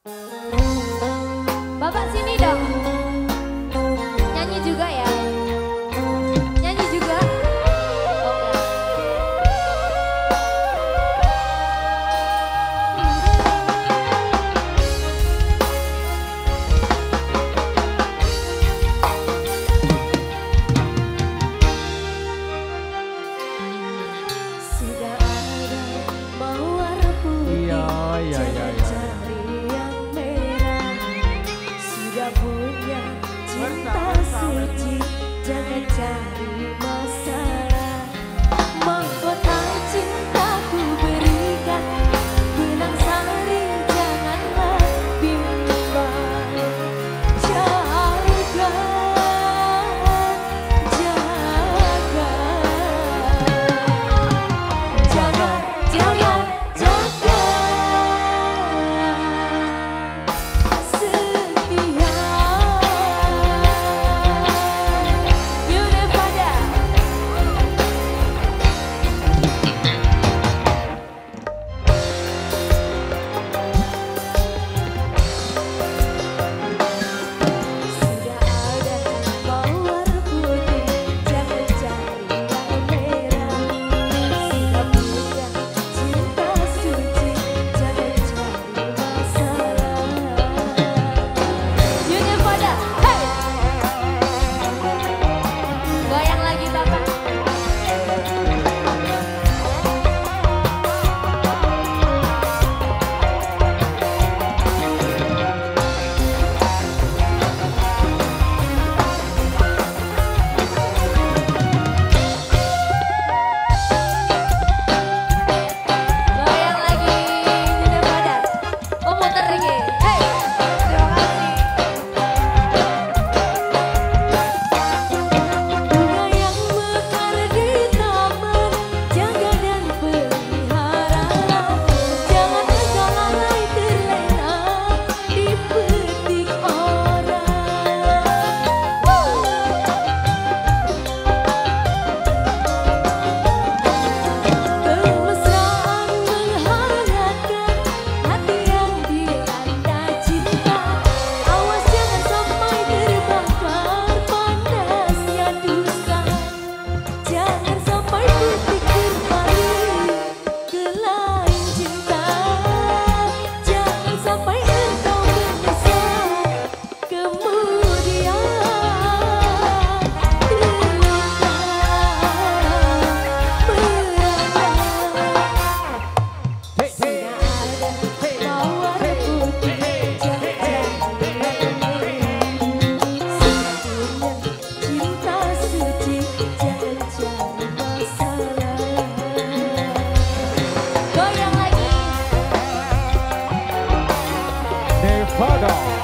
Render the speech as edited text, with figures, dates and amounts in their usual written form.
Bapak sini dong. Nyanyi juga ya. Nyanyi juga. Sudah ada mawar putih. Cari yang merah. Sudah punya cinta suci. Jangan cari masalah. Mahkota cintaku berikan. Benang sari janganlah bimbang. Jaga, jaga. Jaga, jaga, jaga. Setia. Yaudah pada. Sudah ada mawar putih, jangan cari yang merah. Sudah punya cinta suci, jangan cari masalah. Yaudah pada. Hey. Goyang lagi Bapak. Goyang lagi. Yaudah pada. Oh muter lagi. Hey. Terima kasih. Bunga yang mekar di taman, jaga dan pelihara. Jangan engkau lalai terlena dipetik orang. Kemesraan menghangatkan hati yang dilanda cinta. Awas jangan sampai terbakar panasnya dusta. Jangan sampai putih kembali ke lain cinta. Jangan sampai engkau menyesal kemudian terluka Goyang lagi. Nevada.